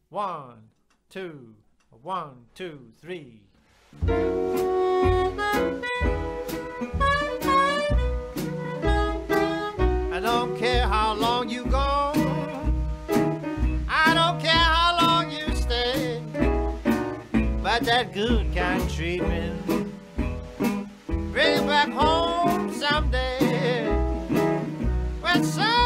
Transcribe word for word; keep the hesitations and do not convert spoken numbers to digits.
One, two, one, two, three. I don't care how long you go, I don't care how long you stay, but that good kind of treatment, bring it back home someday. When some